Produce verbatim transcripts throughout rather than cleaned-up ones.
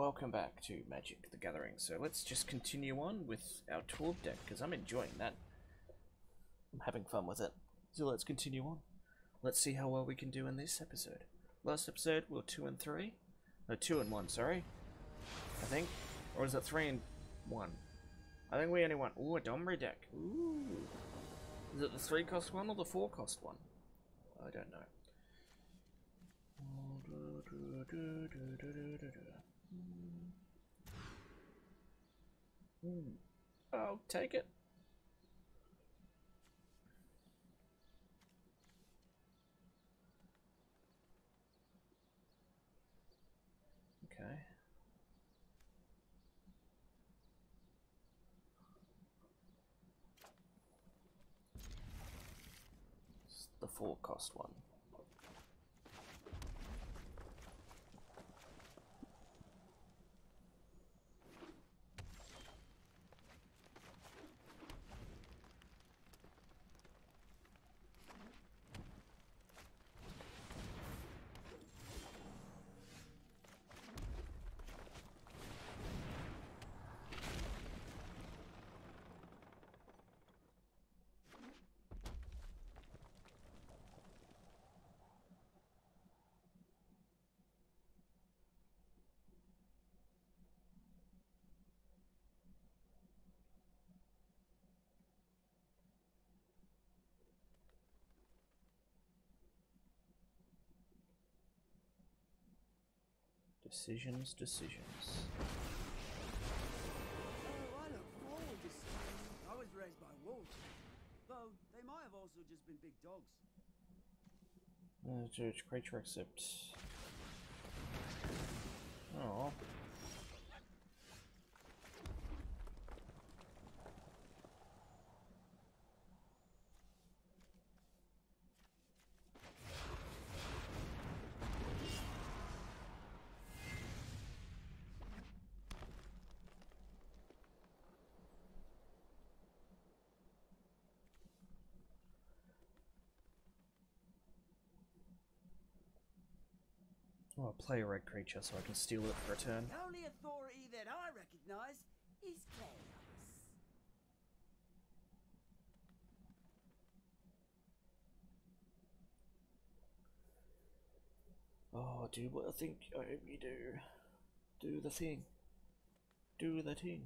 welcome back to Magic the Gathering. So let's just continue on with our tour deck, because I'm enjoying that. I'm having fun with it. So let's continue on. Let's see how well we can do in this episode. Last episode, we were two and three. No, two and one, sorry. I think. Or is it three and one? I think we only won. Ooh, a Domri deck. Ooh. Is it the three cost one or the four cost one? I don't know. Mm. I'll take it. Okay. It's the four cost one. Decisions, decisions. Oh, I look forward to seeing. I was raised by wolves, though they might have also just been big dogs. Uh, George, creature accept. Oh. Oh, I'll play a red creature so I can steal it for a turn. The only authority that I recognize is chaos. Oh, do what I think I hope you do. Do the thing. Do the thing.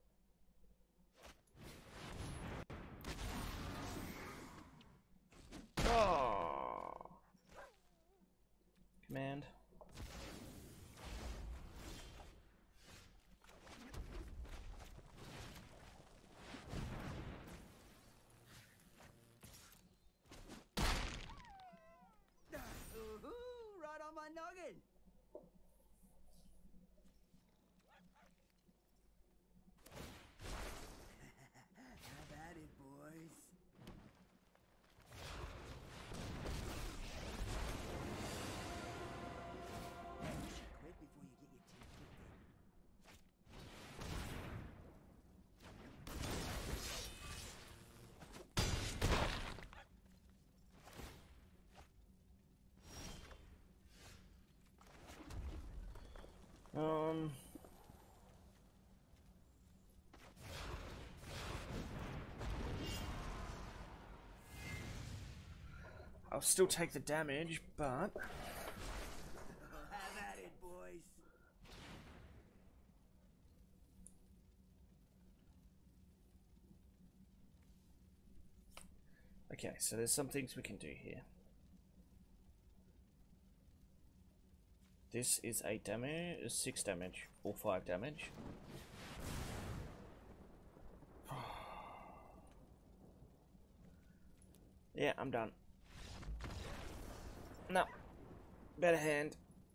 Oh! Command. Ooh, right on my noggin. How about it, boys? Quit before you get your teeth kicked in. Um... I'll still take the damage, but... How about it, boys? Okay, so there's some things we can do here. This is eight damage, six damage, or five damage. Yeah, I'm done. No. Better hand.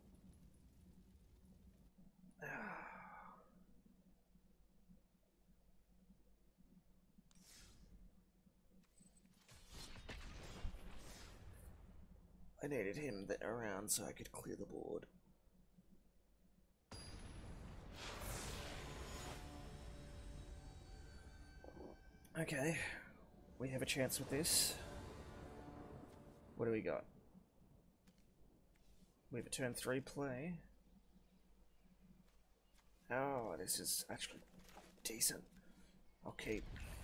I needed him around so I could clear the board. Okay, we have a chance with this. What do we got? We have a turn three play. Oh, this is actually decent. I'll keep.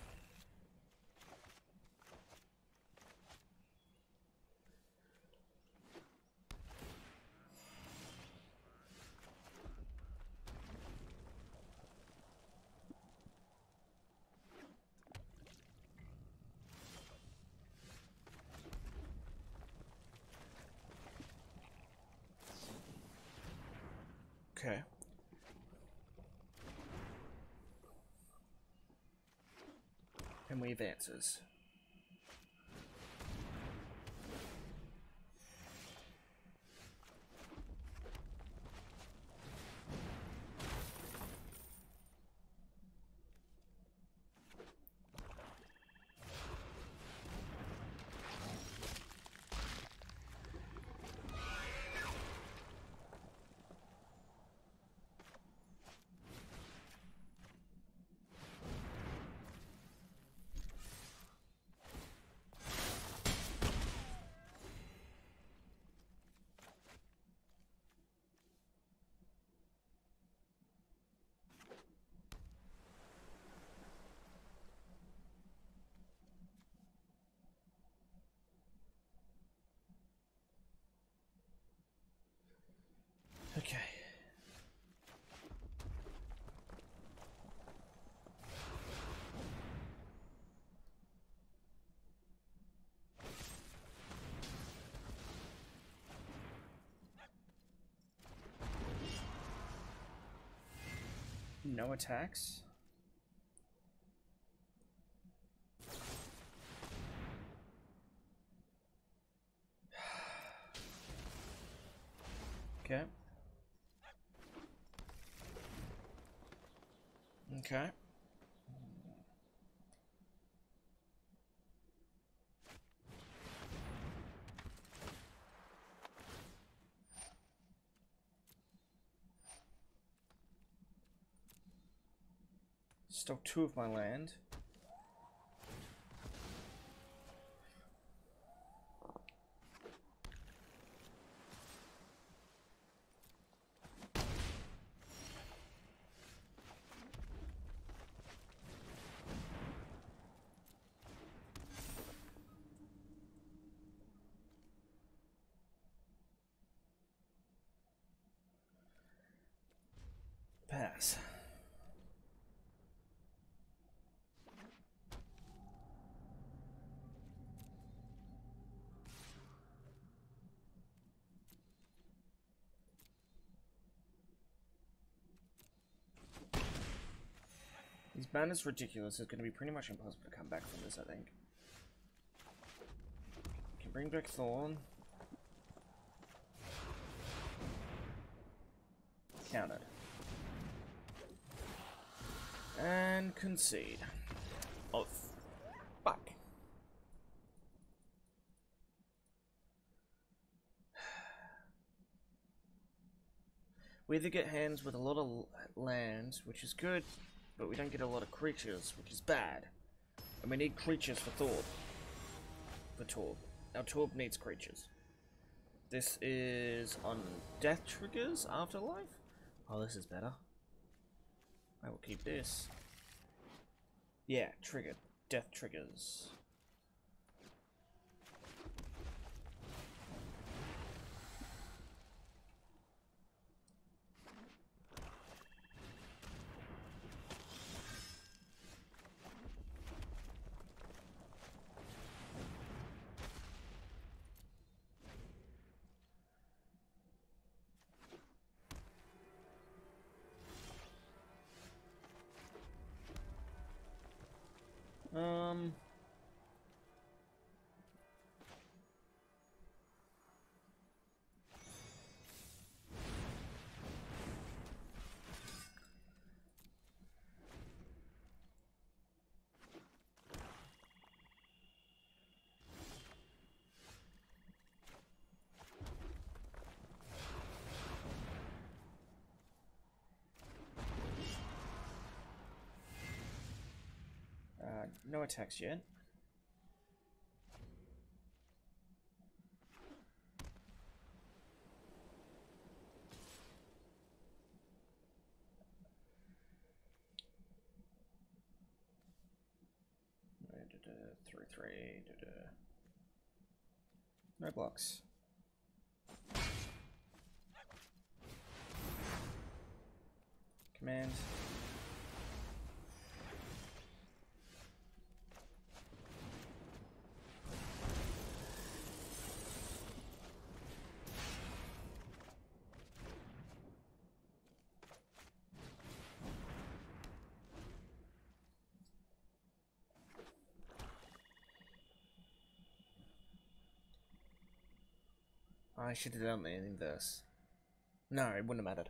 Okay. And we have answers. Okay. No attacks. Okay. Okay. Stole two of my land. Pass. His banner's ridiculous. It's going to be pretty much impossible to come back from this, I think. Can bring back Thorn. Countered. And concede. Oh, fuck. We either get hands with a lot of land, which is good, but we don't get a lot of creatures, which is bad. And we need creatures for Thorb. For Torb. Our Torb needs creatures. This is on Death Triggers Afterlife? Oh, this is better. I will keep this. Yeah, triggered. Death Triggers. Um... Uh, no attacks yet. three, three. Da -da. No blocks. Command. I should have done the inverse. No, it wouldn't have mattered.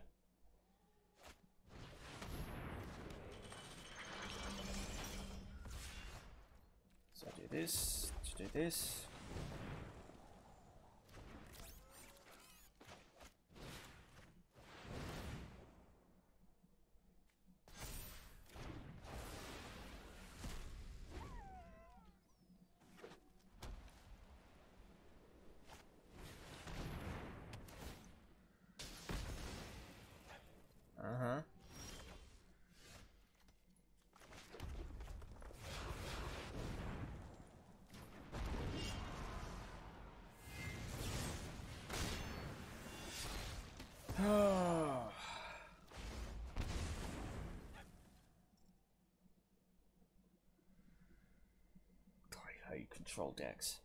So I do this, to do this. Uh-huh. Oh. How you control decks.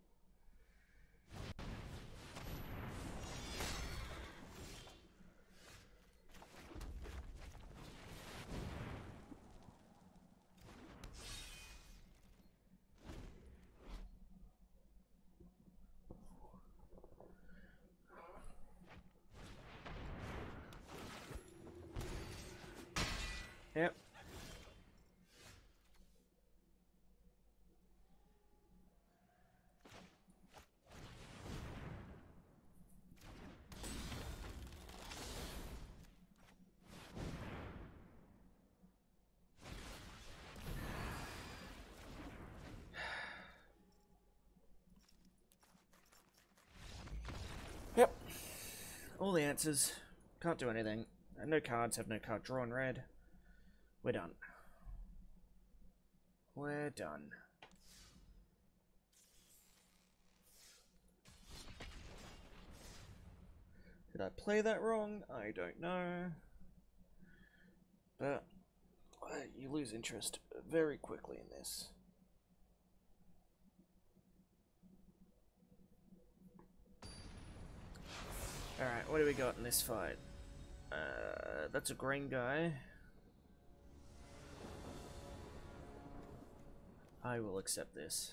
Yep. Yep. All the answers. Can't do anything. No cards, have no card drawn red. We're done. We're done. Did I play that wrong? I don't know. But uh, you lose interest very quickly in this. Alright, what do we got in this fight? Uh, that's a green guy. I will accept this.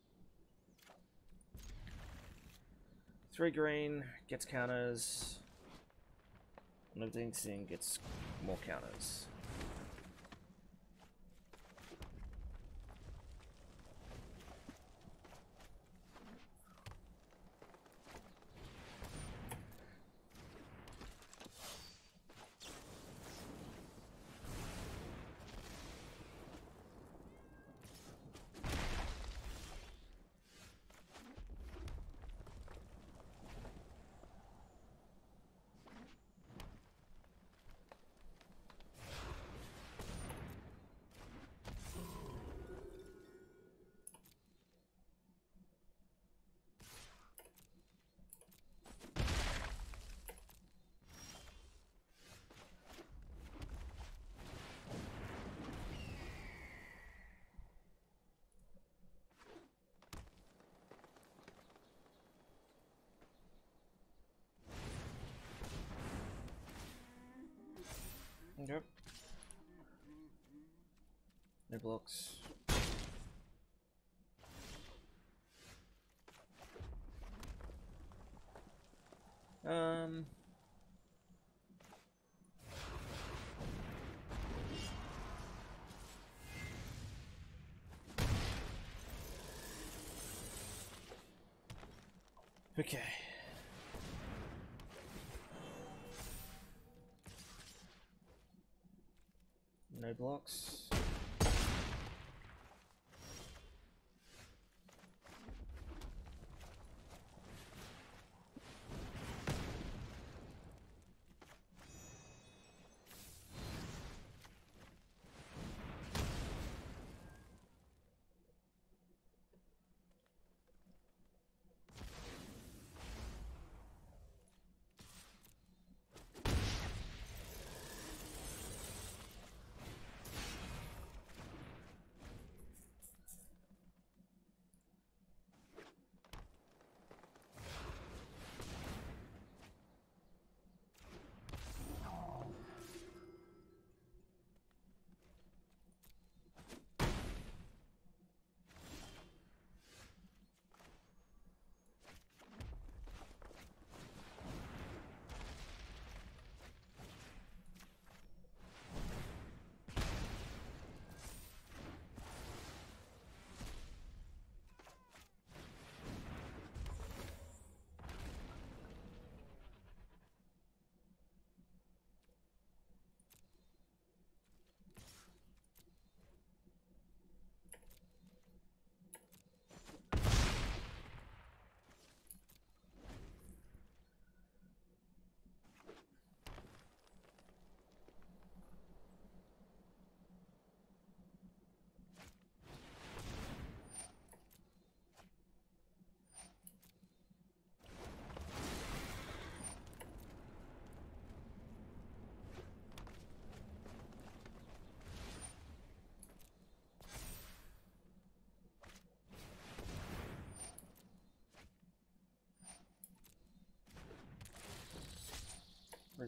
Three green, gets counters. Living Thing gets more counters. Yep. No blocks. Um. Okay. No blocks.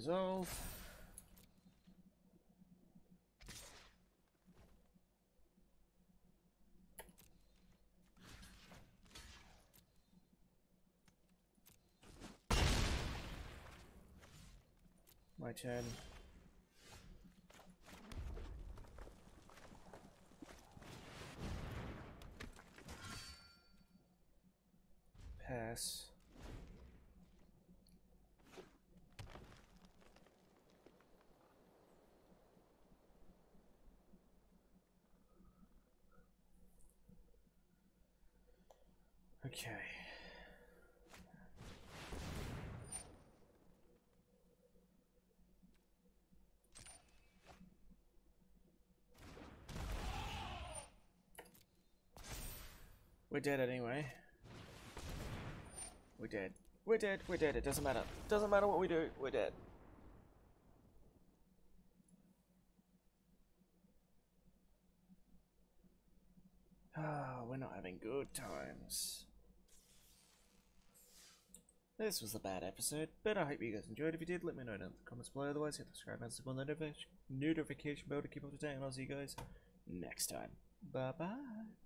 resolve. My turn. Pass. Okay. We're dead anyway. We're dead. We're dead. We're dead. It doesn't matter. Doesn't matter what we do. We're dead. Ah, we're not having good times. This was a bad episode, but I hope you guys enjoyed. If you did, let me know down in the comments below. Otherwise, hit the subscribe and support the notification bell to keep up to date, and I'll see you guys next time. Bye bye.